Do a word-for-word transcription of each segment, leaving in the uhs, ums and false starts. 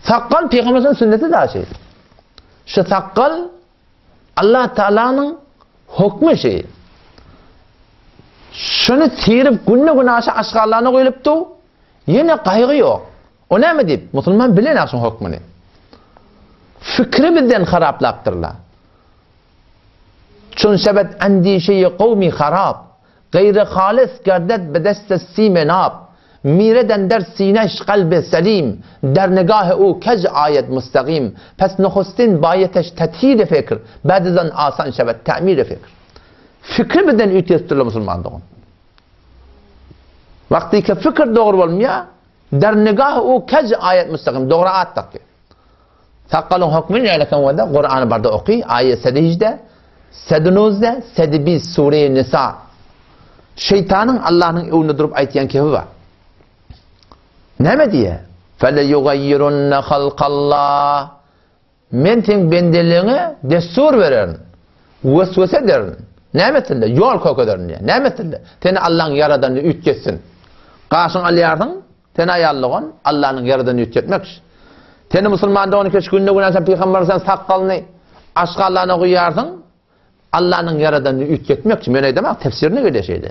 Sakkal Peygamberimizin sünneti daha şey. Şu sakkal Allah Teala'nın hükmü şey. Şunu tirip günne gün aşağı aşkarlarına koyuluptu. Yine kaygı yok. O ne mi deyip? Müslüman bilen akşın hükmünü. Fikri bizden haraplaptırlar. Çün sebet endişeyi kavmi harap. Gayri halis gerdet bedeste simenab. Mireden der sineş kalbe selim. Der negah o kez ayet müstakim. Pes nükhustin bayeteş tethir fikir. Badizan asan sebet ta'mir fikir. Fikri bizden ütestirler Müslümanlığın. Vakti ki fikir doğru olmuyor. Der negah o kez ayet müstakim. Doğru ayet takıyor. Sakkalın hükmü ne alakam var da Kur'an'ı barda okuy. Ayet sedicde, sedinozde, sedibiz Sure-i Nisa. Şeytanın Allah'ın evine durup ayetiyen kefi var. Ne mi diye? فَلَيُغَيِّرُنَّ خَلْقَ اللّٰهِ Men ten bendeliğine destur verin. Vesvese derin. Ne metinle? Yol kokudarın diye. Ne metinle? Seni Allah'ın yaradanını ütkesin. Karşın alıyardın, seni ayarlığın Allah'ın yaradanını ütketmek için. Seni Müslüman'da on iki günde günahsan Peygamber sen sakkalını aşkallarına koyarsın. Allah'ın yaradanını ütketmek için. Böyle demek tefsirini öyle şeydi.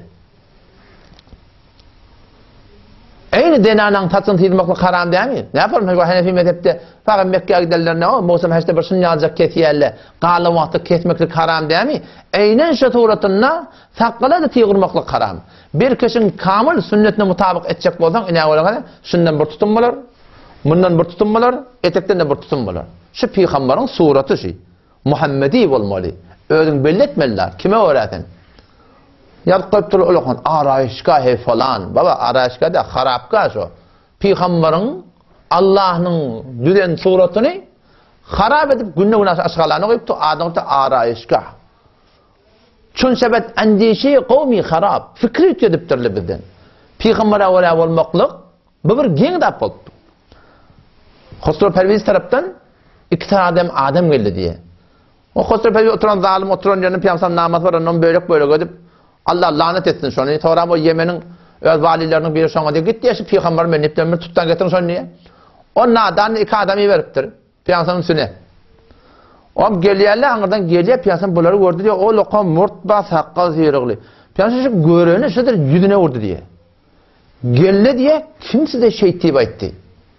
Aynı denanın tatsın tıyılmakla haram değil mi? Ne yapalım? Hanefi mezhepte fakat Mekke'ye giderlerine o Musa Haç'ta bir sünni alacak kesiyerle kalı vakti kesmeklik haram değil mi? Aynen şu tuğratına sakkala da tıyırmaklık haram. Bir kişinin kamil sünnetine mutabık edecek olsan ne olur? Şundan bir tutum bulur, bundan bir tutum bulur, etekten de bir tutum bulur. Şu Peygamberin suratı şey. Muhammedi olmalı. Özün belletmeliler. Kime öğretin? Yalqıp durur olakon arayışka he falan. Baba arayışka da harapka şu. Peygamberin Allah'ın düzen suratını harap edip günne günah aşkalarına koyup da adamda arayışka. Çün sebet endişeyi kavmi harap. Fikri ütkediptirli bizden. Peygamber'e ola olmaklık bu bir gen dap oldu. Hostur Perviz taraftan iki tane adam adam geldi diye. O Hostur Perviz oturan zalim oturan yanı Peygamber'in namaz var onun böyle böyle ödüp Allah lanet etsin şunu. Sonra o Yemen'in öz valilerinin biri sonra diye gitti ya şu Peygamber menipten bir tuttan getirin şunu niye? O nadan iki adamı veriptir. Peygamber'in üstüne. O geliyorlar anırdan geliyor Peygamber bunları gördü diye o lokam murtbas hakkı zirikli. Peygamber şu göreni şudur yüzüne vurdu diye. Geldi diye kimse de şey diye etti.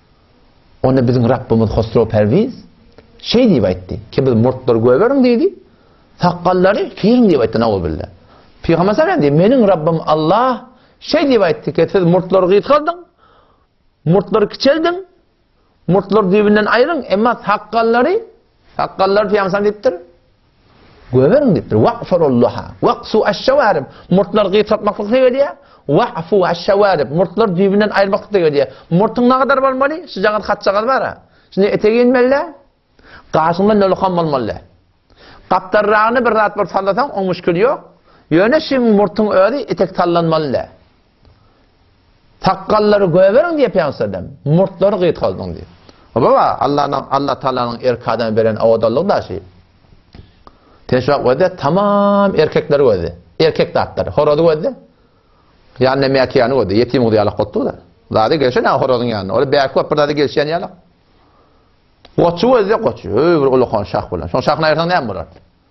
Onu bizim Rabbimiz Hosro Perviz şey diye etti. Ki biz murtları göverin dedi. Sakkalları fiirin diye etti ne olur billah. Peygamber sallallahu aleyhi ve sellem menin Rabbim Allah şey diye etti ki siz murtları gıyt kaldın, murtları küçeldin, murtları birbirinden ayırın ama sakkalları sakkalları Peygamber sallallahu aleyhi ve sellem göverin deyiptir. Va'furullaha vaqsu aş-şevarib murtları gıyt atmaklık diye diye va'fu aş-şevarib murtları birbirinden ayırmaklık diye diye. Murtun ne kadar olmalı? Sıcağın kaçacağız var ha. Şimdi eteği inmeli, karşında nölükan olmalı. Kaptarrağını bir rahat bir sallasan o müşkül yok. Yöne şimdi murtun öğri etek tallanmalı. Sakkalları göverin diye Peygamber murtları gıyt kaldın diye. Baba Allah'ın Allah Teala'nın erkadan veren avadallığı da şey. Teşvak öde tamam erkekleri öde. Erkek dağıtları. Horodu öde. Yani mekiyanı öde. Yetim öde yalak kottu da. Daha da gelişen ha horodun yanına. Öyle belki öpür daha da gelişen yalak. Koçu öde koçu. Öyle ulukan şah bulan. Son şahına yerden ne mi bular?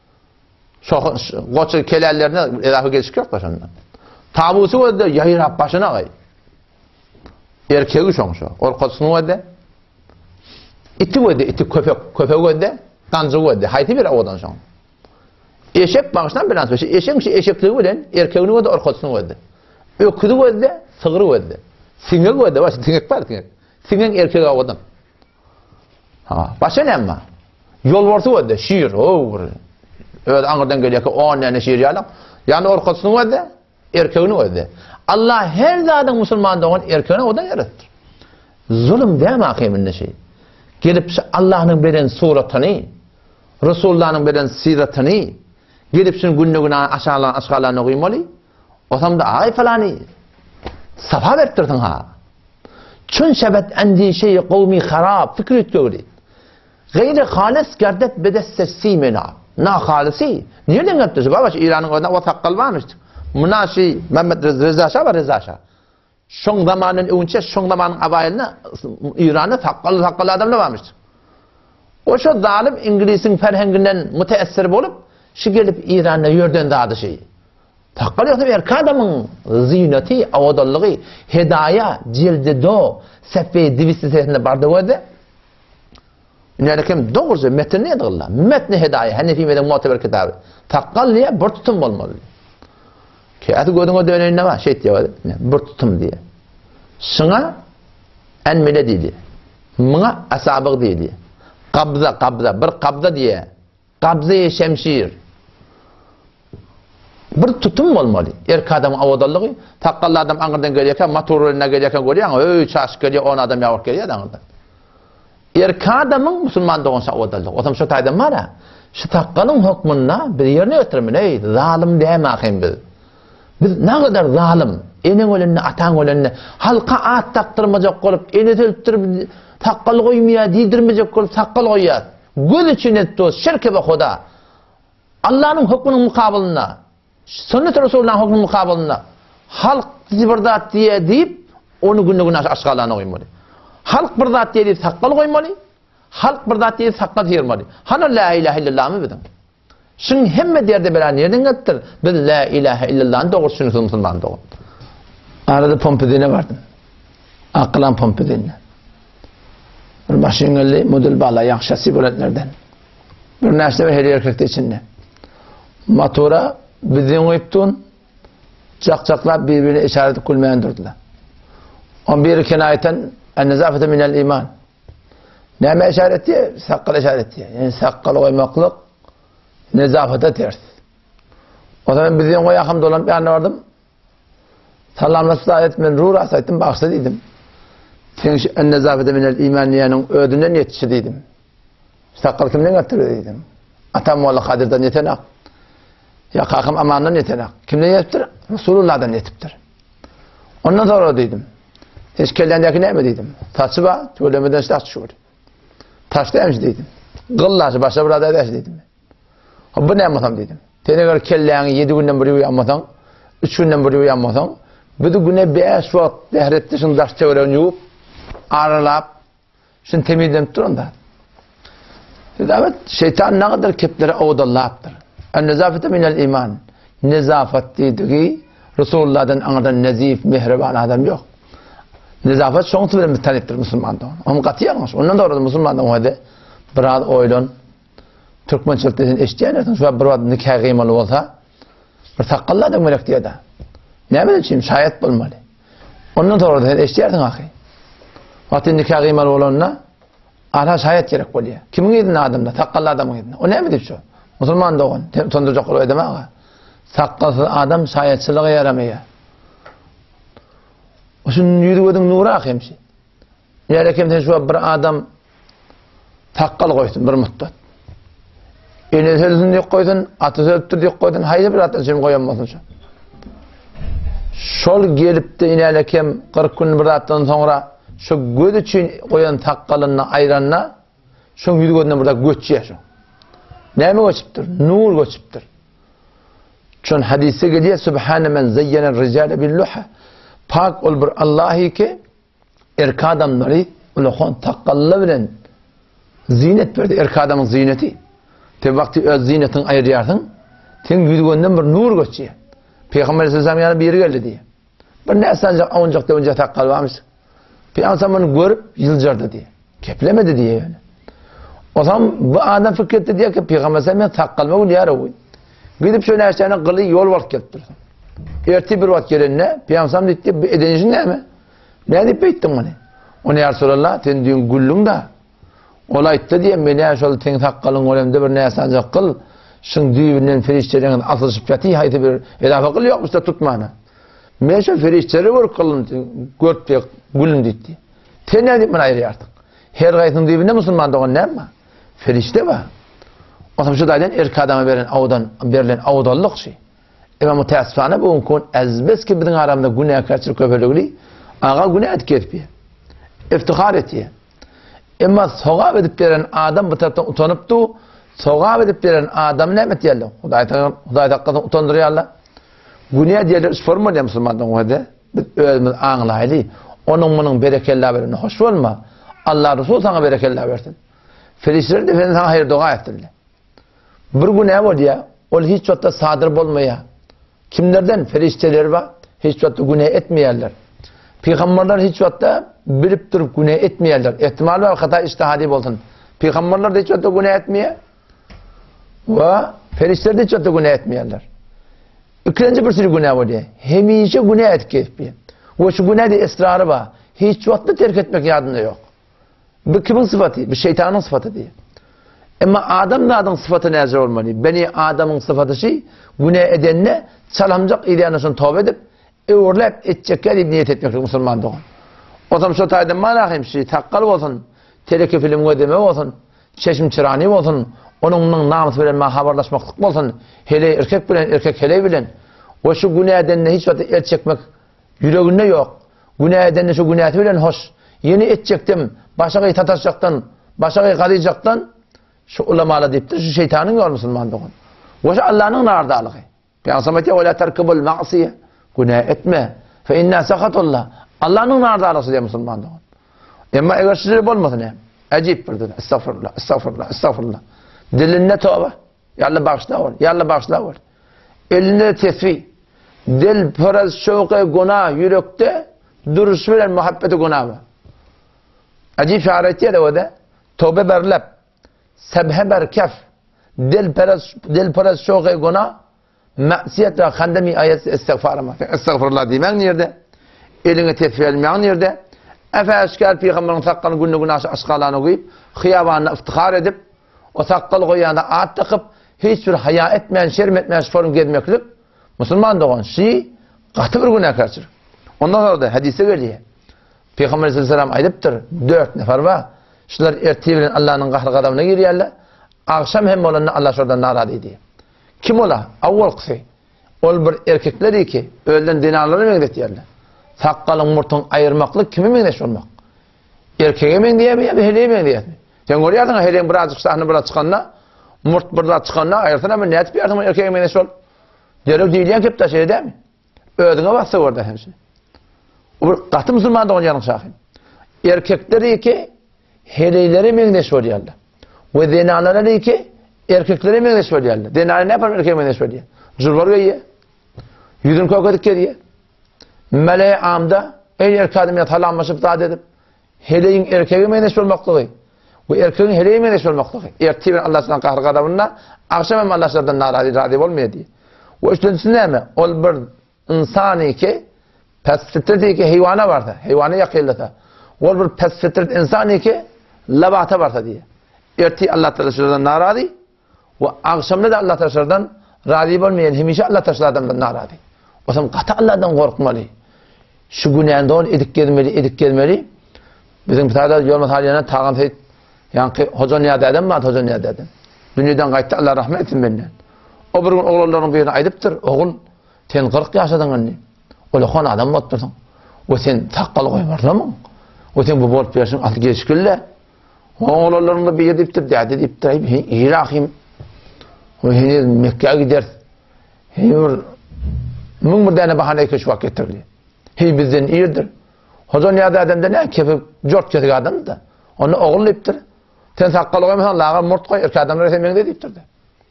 Koçu kelerlerine edafi gelişik yok da şundan. Tabusu öde yayırap başına gay. Erkeği şon şu. Ol koçunu öde. İti öde. İti köpek. Köpek öde. Kancı öde. Hayti bir odan şon. Eşek bağıştan bilans beşi. Eşek şey eşekliği öden. Erkeğini öde. Ol koçunu öde. Öküdü öde. Sığırı öde. Sinek öde. Başı sinek var. Sinek erkeği odan. Başa ne ama? Yol varsa öde. Şiir. Ooo. Öyle anırdan geliyor ki on tane şiir yalan. Yani orkasını öde, erkeğini öde. Allah her zaten Müslüman'da onun erkeğini odan yarattır. Zulüm değil mi akiminde şey? Gelip Allah'ın veren suratını, Resulullah'ın veren siratını, gelip şimdi günlü günah aşağılan aşağılarına koymalı. O zaman da ay falanı safa verttirdin ha. Çün şebet endişeyi kavmi harap fikri ütgöğülü. Gayri halis gerdet bedesse simena. Na halisi. Nereden yaptı? Baba İran'ın orada o takkal varmıştı. Mınaşi Mehmet Reza Şah var Reza Şah. Şoň zamanyň öňçe şoň zamanyň abaýylyna İranda takkaly takkaly adamlar varmış. Oşo zalim İngiliziň ferhenginden müteessir bolup, şu gelip İran'a ýörden dady şey. Takkaly ýoksa bir adamyň zineti, awdallygy, hedaya, jildi do, sefe divisitesinde bardy wada. Nälekem dogry metni edilla. Metni hedaya, Hanefi meden muteber kitabı. Takkallyya bir tutum bolmaly. Käti gödüňe dönen näme? Şey diýär, bir tutum diýe. Şuna enmele diýdi. Muňa asabyg diýdi. Qabza qabza bir qabza diye. Qabza-y şemşir. Bir tutum bolmaly. Erk adam awdallygy, takkally adam aňyrdan gelýärken, motoruna gelýärken görýän, öý çaş gelýär, on adam ýawyk gelýär aňyrdan. Erk adamyň musulman dogansa awdallygy. Otam şu taýdan mara. Şu takkalyň hukmuna bir ýerine ötürmin, ey zalim diýmäkin biz. Biz ne kadar zalim, enin ölenine, atan ölenine, halka at taktırmacak olup, eni töltürüp, takkal koymaya, diydirmeyecek olup, takkal koyar. Göz için etti o, şirke ve huda. Allah'ın hükmünün mukabilına, sünnet Resulullah'ın hükmünün mukabilına, halk bir zat diye deyip, onu günlü günü aşkalağına koymalı. Halk bir zat diye deyip, takkal koymalı, halk bir zat diye takkal tiyirmalı. Hani la ilahe illallah mı bilin? Şun hemme derde bela nereden gettir? Biz la ilahe illallah'ın doğrusunu musulman doğru. Arada Pompidine vardım. Akılan Pompidine. Bir başıngalı model bağla yakşası böletlerden. Bir nesne ve her erkekte içinde. Motora bizden koyuptun, çakçaklar birbirine işaret kulmayan durdular. On bir kenayeten en nezafete minel iman. Neyme işaret diye? Sakkal işaret diye. Yani sakkal koymaklık nezafete ters. O zaman bizden koy yakımda olan bir anne vardım. Sallamlasız ayetmen ruh rasaydım, baksa dedim. En nezafete minel imaniyenin ödünden yetişidiydim. Sakkal kimden getiriyor dedim. Atam oğlu Kadir'den yetenek. Ya kakım amandan yetenek. Kimden yetiptir? Resulullah'dan yetiptir. Ondan sonra dedim. Hiç kellendeki ne mi dedim. Taşı var, söylemeden taş düşüyor. Taş demiş dedim. Gıllaşı başa burada edersin dedim. Bu ne yapmasam dedim. Tene kadar kelleğini yedi günden biri uyanmasan, üç günden biri uyanmasan, bir de güne beş vakit dehretti, şunu taş çeviren yuvup, aralap, şunu temizlenip durun da. Dedi evet, şeytan ne kadar keplere avdallahaptır. En nezafete minel iman. Nezafet dediği, Resulullah'dan anladan nezif, mehreban adam yok. Nezafet şoňsy bilen tanıpdyr musulmandan. Onu gatýarmyş. Ondan sonra musulmandan hadi biraz oýlan Türkmençilikden eşdiýärler. Şu bir wagt nikah gymly bolsa, bir taqqalla da melek diýär. Näme üçin şaýat bolmaly. Ondan sonra da eşdiýärdiň ahy. Wagt nikah gymly bolanna ara şaýat gerek bolýar. Kimiň edin adamda, taqqalla adamyň edin. O näme diýip şu? Musulman dogan, tondurjak bolup edeme aga. Taqqasy adam şaýatçylyga yaramaýar. Oşun ýüreginiň nury akymşy. Ýa-da şu bir adam taqqal goýdun bir muddat. Ene sözüni ýok goýdun, aty sözüni ýok goýdun, haýy bir atyn şem goýanmasyn şu. Şol gelipdi inelekem kırk gün bir atdan sonra şu göz üçin goýan taqqalyny aýranna şu ýüreginiň burada göçýär şu. Näme göçüpdir? Nur göçüpdir. Şon hadise gelýär Subhane men zeyyene rijale bil luha. Pak ol bir Allahi ki erk adamları ulaqon taqqalla bilen zinet berdi. Erk adamın zineti. Te vakti öz zinetin ayıryarsın. Ten yüzgönden bir nur göçüyor. Peygamber sallallahu aleyhi ve sellem biri geldi diye. Bir ne sancak avuncak da önce taqqal varmış. Peygamber bunu görüp yılcardı diye. Keplemedi diye yani. O zaman bu adam fikretti diye ki Peygamber sallallahu aleyhi ve sellem taqqalma ol yara oy. Gidip şöyle eşeğine kılı yol vakit getirdi. Erti bir vakit gelenine Peygamber dedi edenişin ne mi? Ne deyip beyttin bana? O ne ya Resulallah? Sen diyorsun güllün da. Olaydı diye beni şöyle ten takkalın olemde bir ne sancak kıl. Şun düğünden ferişçelerin asılışıp yatı haydi bir edafa kıl yokmuş da tutmana. Ben şu ferişçeleri vur kılın gört diye güllün dedi. Sen ne deyip bana ayrı artık? Her gayetinin düğünde Müslüman doğan ne mi? Ferişte var. O zaman şu dayıdan erk adama verilen avdan, verilen avdallık şey. Ama müteessifane bu unkun ezbes ki bizim aramda günah kaçırık köpürlüğü ağa günah etketmiyor. İftihar etiyor. Ama soğab edip veren adam bu taraftan utanıptı. Soğab edip veren adam ne met yerler? Hudayet hakkında utandırıyor Allah. Günah diyorlar, üç formu ne Müslümandan o hadi? Biz özümüz anlaylı. Onun bunun berekella verin. Hoş olma. Allah Resul sana berekella versin. Ferişler de efendim sana hayır dua ettirdi. Bir gün ne oldu ya? O hiç vakitte sadır olmaya. Kimlerden? Ferişteler var. Hiç vakitte günah etmeyerler. Peygamberler hiç vakitte bilip durup günah etmeyerler. İhtimal var hata iştihadi olsun. Peygamberler de hiç vakitte günah etmeye. Ve ferişteler de hiç vakitte günah etmeyerler. İkinci bir sürü günah var diye. Hemişe günah etkileyip. O şu günah de ısrarı var. Hiç vakitte terk etmek yadında yok. Bu kimin sıfatı? Bir şeytanın sıfatı diye. Ama Adam da adam sıfatı nezir olmalı. Beni Adam'ın sıfatı şey, günah edenine çalamcak ideyanısını tövbe edip, öğürlep edecekler deyip niyet etmek Müslüman doğun. O zaman şu taydan manakım şey, takkal olsun, teleki film ödeme olsun, çeşim çırani olsun, onunla namus bilen haberlaşmaklık olsun, hele erkek bilen, erkek hele bilen, o şu günah edenine hiç vakit el çekmek yüreğinde yok. Günah edenine şu günah bilen hoş. Yeni edecektim, başakayı tataşacaktan, başakayı karayacaktan, şu ulamalı deyiptir, şu şeytanın yol Müslüman doğun. O şu Allah'ın nardalığı. Peygamber diyor, "La terkibul ma'siye." Günah etme. Fe inna sakatullah. Allah'ın nardalığı diye Müslüman doğun. Ama eğer sizleri olmasın ya, acip bir dedi. Estağfurullah, estağfurullah, estağfurullah. Dilinde tövbe. Yallah bağışla ol, yallah bağışla ol. Elinde tesbih. Dil biraz şevke günah, yürekte duruş bilen muhabbeti günah var. Acip şaretiye de o da. Tövbe berlep. Sebhe berkef. Dil biraz dil biraz şevke günah. Ma'siyet ve kandemi ayet istiğfar ama. Estağfurullah demen nerede? Eline tesbih elmeyen nerede? Efe eşkal peygamberin sakkalı günlü günah aşkalarını koyup, hıyavanına iftihar edip, o sakkalı koyana at takıp, hiçbir haya etmeyen, şerm etmeyen sporun gelmeklik, Müslüman doğan şey, katı bir günah karşıdır. Ondan sonra da hadise geliyor. Peygamber Aleyhisselam aydıptır, dört nefer var. Şunlar ertiğiyle Allah'ın kahrı kadavına giriyorlar. Akşam hem olanına Allah şuradan naraz ediyor. Kim ola? Avval kısı. Ol bir erkekleri ki, öğlen dinarları meğdetiyorlar. Sakkalın murtun ayırmaklık kimi mengdeş olmak? Erkeğe mengdeye mi ya bir heleğe mengdeye mi? Sen görüyorsun heleğin birazcık sahnı biraz çıkanla, murt burada çıkanla ayırsın ama ne etip yardım erkeğe mengdeş ol? Derek değilen kip taşı değil mi? Ödüne baksa orada hemsi. O bir katı Müslüman da onun yanı şahim. Erkekleri ki heleğleri mengdeş oluyorlar. Ve dinaları ki erkekleri mengdeş oluyorlar. Dinaları ne yapar erkeğe mengdeş oluyor? Zurvar gayye. Yüzün kokadık geriye. Meleği amda en erkeğim yatalanmışıp da edip heleğin erkeği meyneş olmaklığı bu erkeğin heleği meyneş olmaklığı ertiğin Allah'tan kahrı kadavına akşam hem Allah'tan narazı razı olmuyor diye o üçüncüsü ne mi? Ol bir insanı ki pes fitret ki hayvana varsa hayvanı yakillata ol bir pes fitret insanı ki labata varsa diye erti Allah Teala'dan narazı ve akşamda da Allah Teala'dan razı olmayan hemişe Allah Teala'dan narazı o zaman katı Allah'tan korkmalı. Şu günahında ol edik gelmeli, edik gelmeli. Bizim bir tane yolumuz haliyana tağın seyit. Yani hoca niyad edem mi? Hoca niyad edem. Dünyadan kayıttı Allah rahmet etsin benden. O bir gün oğullarının birine aydıptır. Oğul, sen kırk yaşadın anne. Öyle konu adam mı oturdun? O sen takkalı koymarla mı? O sen bu bol piyaşın altı geçkülle. Oğullarının da bir yediptir, dert ediptir. İyi rahim. O henüz Mekke'ye gider. Henüz Mün bir tane bahane keş vakit getirdi. Hiç bizden iyidir. Hoca niyada adamda ne? Kefip cort kesik adam da. Onu oğullayıptır. Sen sakkalı koymasan lağa murt koy. Erkek adamlara sen mengde deyiptir de.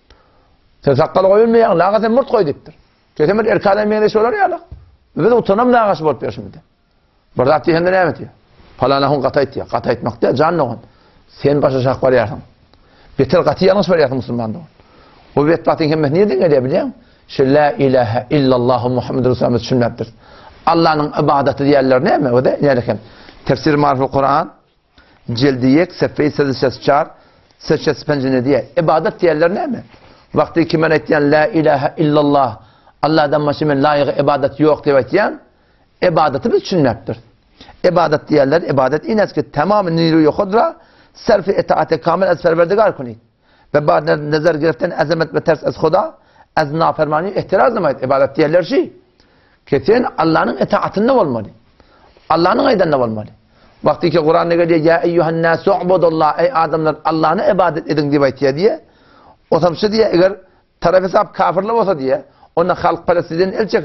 Sen sakkalı koyulmayan lağa sen murt koy deyiptir. Kesemir erkek adam mengde söyler ya lağa. Ve de utanam lağası bol peşimde. Burada atı kendine evet ya. Falana hun kata et ya. Kata etmek de canlı hun. Sen başa şak var yarsın. Betel katı yanlış var yarsın Müslüman'da. O bet batın hemmet niye dinle biliyor musun? Şu la ilahe illallah Muhammed Resulullah sünnettir. Allah'ın ibadeti diğerler ne mi? O da ne demek? Tefsir Mariful Kur'an Cildiyek Sefeyi Sedişes Çar Sedişes Pencine diye ibadet diğerler ne mi? Vakti kimen ettiyen la ilahe illallah Allah'dan başka layık ibadet yok diye ettiyen ibadeti bir sünnettir. İbadet diğerler ibadet in eski tamamı niru kudra serfi itaate kamil ez perverdigar kunit. Ve bazı nazar gireften azamet ve ters ez huda az nafermani ihtiraz namayet ibadet diğerler şey. Kesin Allah'ın itaatinde olmalı. Allah'ın aydanında olmalı. Vakti ki Kur'an ne diyor? Ya eyyuhan nasu ubudullah ey adamlar Allah'ına ibadet edin diye diye. O zaman diye eğer tarafı sahip kafirler olsa diye ona halk parasından el çekin.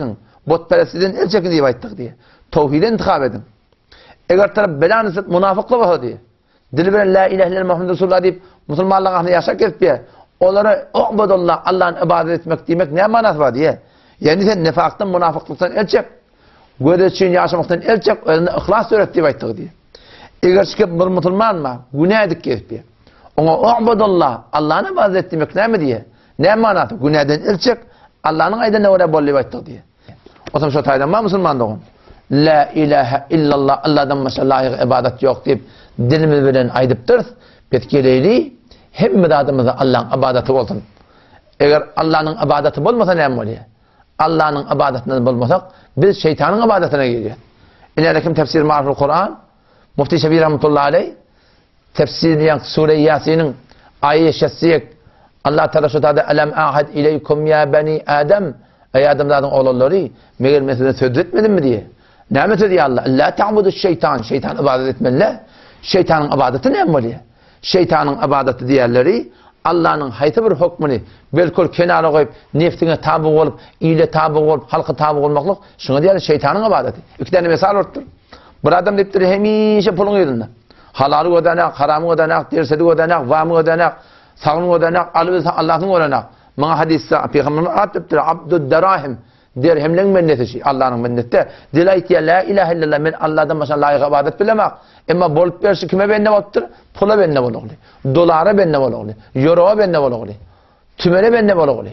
botperestiden el çekin diye ayttık diye. Tevhidi intikab edin. Eğer taraf belanızı münafıklık var diye. Dili bilen la ilahe illallah Muhammed Resulullah deyip Müslümanlığın ahlını yaşak etmeye. Onlara ubudullah Allah'ın ibadet etmek demek ne manası var diye. Yani sen nifaktan, münafıklıktan el çek. Göre için yaşamaktan el çek. Önüne ihlas öğret diye ayttık diye. Eğer çıkıp bir Müslüman mı? Günah edip etmeye. Ona ubudullah Allah'ın ibadet etmek ne mi diye. Ne manası? Günahdan el çek. Allah'ın ayda ne oraya bolli ayttık diye. O zaman şu taydan var Müslüman doğun. La ilahe illallah Allah'dan başka layık ibadet yok deyip dilimiz bilen aydıptır. Betkeleyli hem müdadımızda Allah'ın ibadeti olsun. Eğer Allah'ın ibadeti olmasa ne oluyor? Allah'ın ibadetini bulmasak biz şeytanın ibadetine giriyor. İlerlekim tefsir mariful Kur'an Mufti Şefi rahmetullahi aleyh tefsirleyen Sure-i Yasin'in ayet-i şessiyek Allah Teala şu tadı elem ahad ileykum ya beni Adem ey Adem'den oğulları meğer mesela söz etmedin mi diye. Ne mi diyor Allah? La ta'budu şeytan. Şeytan ibadet etmeliler. Şeytanın ibadeti ne oluyor? Şeytanın ibadeti diğerleri Allah'ın hayta bir hükmünü belkol kenara koyup neftine tabi olup, iyile tabi olup, halka tabi olmaklık şuna diğer şeytanın ibadeti. İki tane mesal ortur. Bir adam deyiptir hemişe pulun yerinde. Halalı ödenek, haramı ödenek, dersedi ödenek, vamı ödenek, sağını ödenek, alıbıysa Allah'ın ödenek. Bana hadiste Peygamber'in atıptır. Abdü derahim. Dirhemlen menneti Allah'ın mennette. Dilayt ya la ilahe illallah men Allah'dan başka layık ibadet bilemek. Ama bolup versi kime benne oluptur? Pula benne bol oluyor. Dolara benne bol oluyor. Euroya benne bol oluyor. Tümene benne bol oluyor.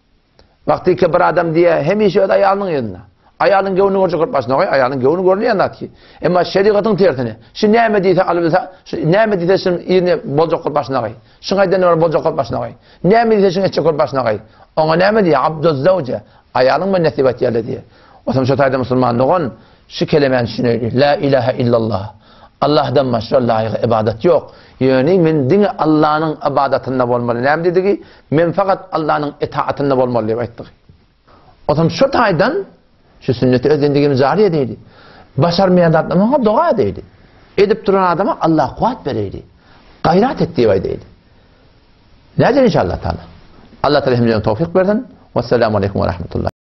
Vakti ki bir adam diye hemişe öde ayağının yanına. Ayağının gövünü görecek ortasına koy. Ayağının gövünü görünüyor anlat ki. Ama şeriatın tertini. Şimdi ne emediyse alıbıysa, ne emediyse şimdi yerini bolcak ortasına koy. Şuna aydan öyle bolcak ortasına koy. Ne emediyse şimdi etçek ortasına koy. Ona ne emediye? Abdüz zavce. Ayağının mı nesibat yerle diye. O zaman şu tayda Müslümanlığın şu kelimenin şunu la ilahe illallah. Allah'dan başka layık ibadet yok. Yani men dini Allah'ın ibadetinde olmalı. Ne dedi ki? Men fakat Allah'ın itaatinde olmalı diye ayttık. O zaman şu taydan şu sünneti özendiğimiz zariye değildi. Başarmayan adamına dua değildi. Edip duran adama Allah kuvvet vereydi. Gayret ettiği vay değildi. Nedir inşallah Teala? Allah Teala hemden tevfik versin. Vesselamu aleyküm ve rahmetullah.